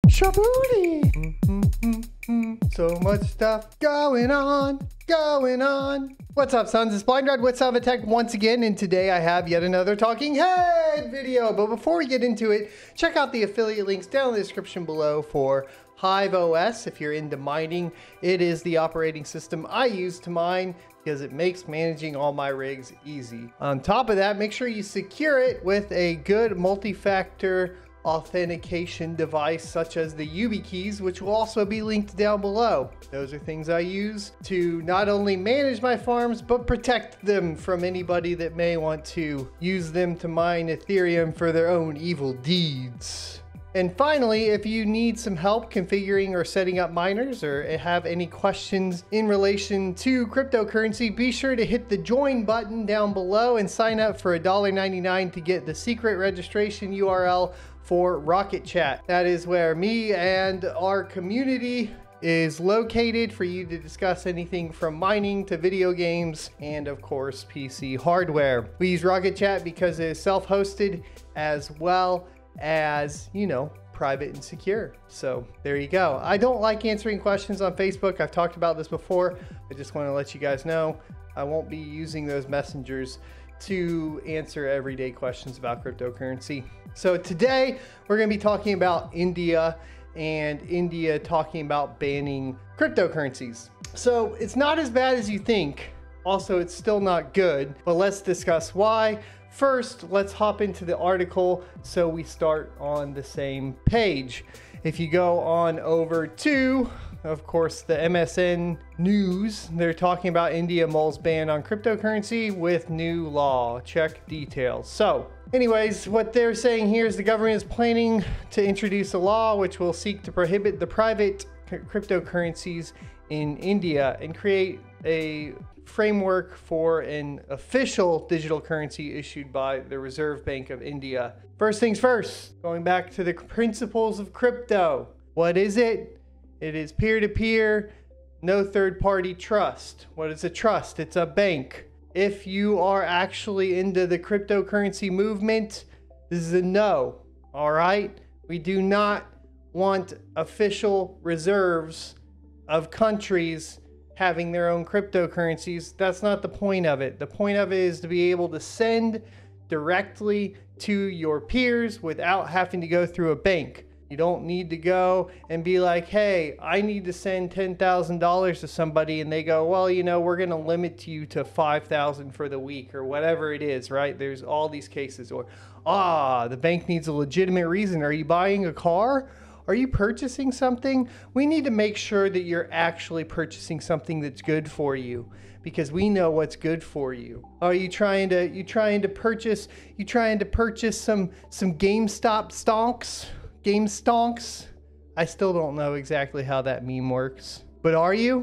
Shabooty. So much stuff going on. What's up, sons? It's Blind Rod with Tech once again, and today I have yet another Talking Head video. But before we get into it, check out the affiliate links down in the description below for Hive OS. If you're into mining, it is the operating system I use to mine because it makes managing all my rigs easy. On top of that, make sure you secure it with a good multi-factor authentication device such as the YubiKeys, which will also be linked down below. Those are things I use to not only manage my farms, but protect them from anybody that may want to use them to mine Ethereum for their own evil deeds. And finally, if you need some help configuring or setting up miners or have any questions in relation to cryptocurrency, be sure to hit the join button down below and sign up for $1.99 to get the secret registration URL for Rocket Chat. That is where me and our community is located for you to discuss anything from mining to video games and of course PC hardware. We use Rocket Chat because it is self-hosted as well as, you know, private and secure. So there you go. I don't like answering questions on Facebook. I've talked about this before. I just want to let you guys know I won't be using those messengers to answer everyday questions about cryptocurrency. So today we're going to be talking about India and India talking about banning cryptocurrencies. So it's not as bad as you think. Also, it's still not good, but let's discuss why. First, let's hop into the article so we start on the same page. If you go on over to, of course, the MSN News, they're talking about India mulls ban on cryptocurrency with new law. Check details. So anyways, what they're saying here is the government is planning to introduce a law which will seek to prohibit the private cryptocurrencies in India and create a framework for an official digital currency issued by the Reserve Bank of India. First things first, going back to the principles of crypto. What is it? It is peer-to-peer, no third-party trust. What is a trust? It's a bank. If you are actually into the cryptocurrency movement, this is a no, all right? We do not want official reserves of countries having their own cryptocurrencies. That's not the point of it. The point of it is to be able to send directly to your peers without having to go through a bank. You don't need to go and be like, hey, I need to send $10,000 to somebody, and they go, well, you know, we're going to limit you to $5,000 for the week or whatever it is, right? There's all these cases. Or, the bank needs a legitimate reason. Are you buying a car? Are you purchasing something? We need to make sure that you're actually purchasing something that's good for you, because we know what's good for you. Are you trying to purchase some GameStop stonks? Game stonks? I still don't know exactly how that meme works. But are you?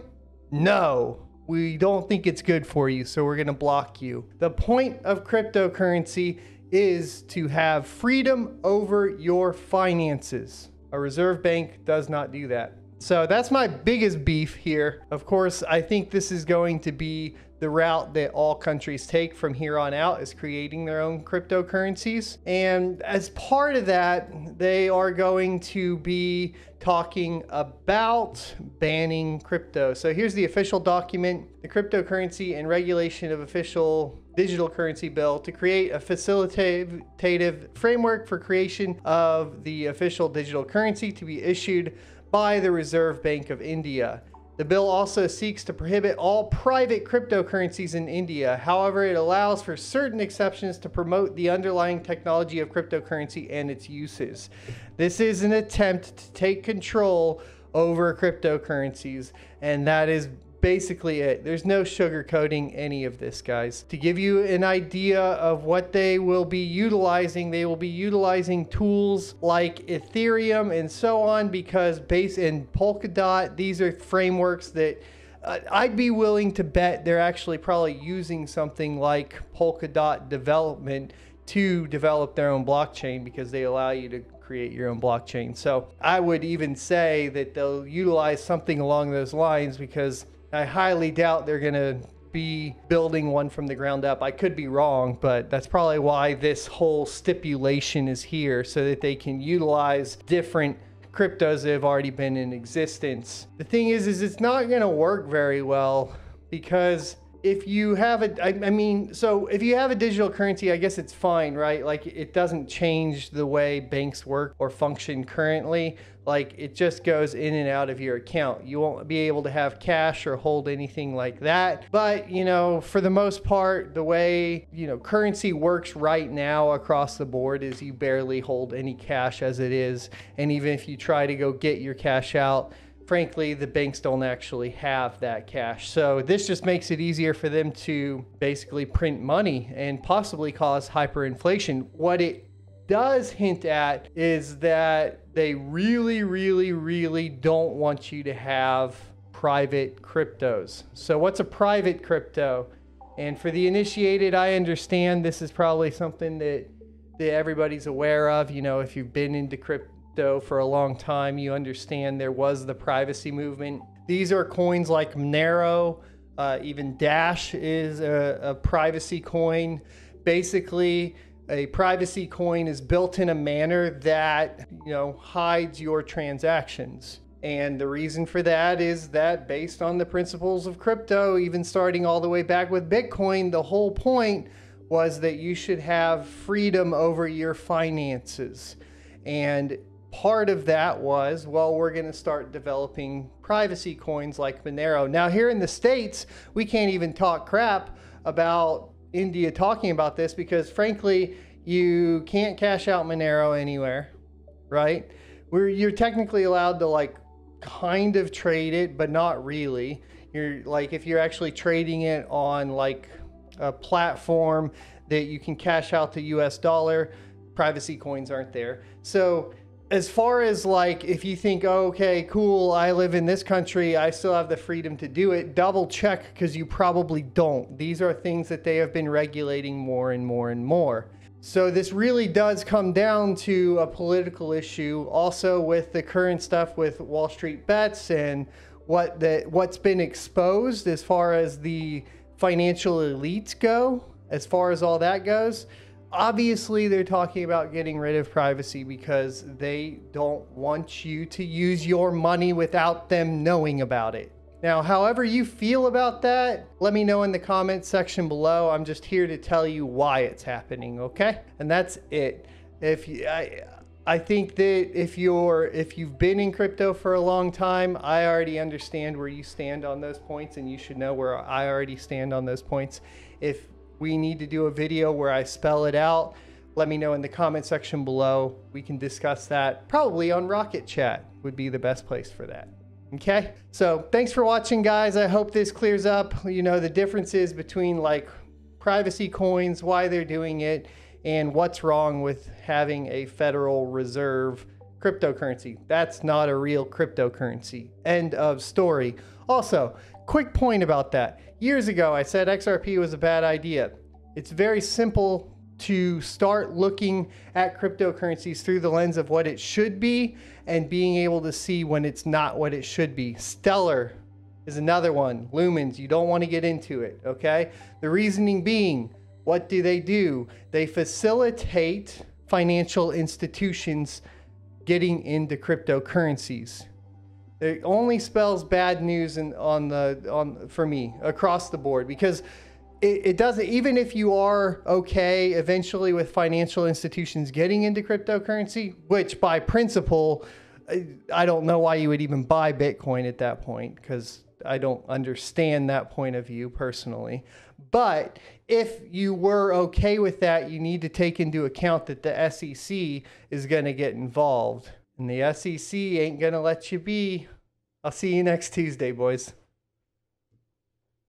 No. We don't think it's good for you, so we're going to block you. The point of cryptocurrency is to have freedom over your finances. A reserve bank does not do that. So that's my biggest beef here. Of course, I think this is going to be the route that all countries take from here on out, is creating their own cryptocurrencies. And as part of that, they are going to be talking about banning crypto. So here's the official document, the Cryptocurrency and Regulation of Official Digital Currency Bill, to create a facilitative framework for creation of the official digital currency to be issued by the Reserve Bank of India. The bill also seeks to prohibit all private cryptocurrencies in India. However, it allows for certain exceptions to promote the underlying technology of cryptocurrency and its uses. This is an attempt to take control over cryptocurrencies, and that is basically it. There's no sugarcoating any of this, guys. To give you an idea of what they will be utilizing, they will be utilizing tools like Ethereum and so on, because Base and Polkadot, these are frameworks that I'd be willing to bet they're actually probably using something like Polkadot development to develop their own blockchain, because they allow you to create your own blockchain. So I would even say that they'll utilize something along those lines, because I highly doubt they're going to be building one from the ground up. I could be wrong, but that's probably why this whole stipulation is here, so that they can utilize different cryptos that have already been in existence. The thing is it's not going to work very well, because if you have so if you have a digital currency, I guess it's fine, right? Like, it doesn't change the way banks work or function currently. Like, it just goes in and out of your account. You won't be able to have cash or hold anything like that. But, you know, for the most part, the way, you know, currency works right now across the board is you barely hold any cash as it is. And even if you try to go get your cash out, frankly, the banks don't actually have that cash. So this just makes it easier for them to basically print money and possibly cause hyperinflation. What it does hint at is that they really, really, really don't want you to have private cryptos. So what's a private crypto? And for the initiated, I understand this is probably something that everybody's aware of. You know, if you've been into crypto for a long time, you understand there was the privacy movement. These are coins like Monero, even Dash is a privacy coin. Basically, a privacy coin is built in a manner that, you know, hides your transactions. And the reason for that is that, based on the principles of crypto, even starting all the way back with Bitcoin, the whole point was that you should have freedom over your finances. And part of that was, well, we're going to start developing privacy coins like Monero. Now, here in the States, we can't even talk crap about India talking about this, because frankly, you can't cash out Monero anywhere, right? You're technically allowed to, like, kind of trade it, but not really. You're like, if you're actually trading it on like a platform that you can cash out to US dollar, privacy coins aren't there. So as far as, like, if you think, oh, okay, cool, I live in this country, I still have the freedom to do it, double check, because you probably don't. These are things that they have been regulating more and more and more. So this really does come down to a political issue, also with the current stuff with Wall Street Bets and what's been exposed as far as the financial elites go, as far as all that goes. Obviously, they're talking about getting rid of privacy because they don't want you to use your money without them knowing about it. Now, however you feel about that, let me know in the comments section below. I'm just here to tell you why it's happening, okay? And that's it. I think that if you've been in crypto for a long time, I already understand where you stand on those points, and you should know where I already stand on those points. If we need to do a video where I spell it out, let me know in the comment section below. We can discuss that. Probably on Rocket Chat would be the best place for that. Okay, so thanks for watching, guys. I hope this clears up, you know, the differences between, like, privacy coins, why they're doing it, and what's wrong with having a Federal Reserve cryptocurrency. That's not a real cryptocurrency. End of story. Also, quick point about that. Years ago, I said XRP was a bad idea. It's very simple to start looking at cryptocurrencies through the lens of what it should be and being able to see when it's not what it should be. Stellar is another one. Lumens, you don't want to get into it, okay? The reasoning being, what do? They facilitate financial institutions getting into cryptocurrencies. It only spells bad news for me across the board, because it doesn't, even if you are okay eventually with financial institutions getting into cryptocurrency, which by principle, I don't know why you would even buy Bitcoin at that point, because I don't understand that point of view personally. But if you were okay with that, you need to take into account that the SEC is going to get involved. And the SEC ain't going to let you be. I'll see you next Tuesday, boys.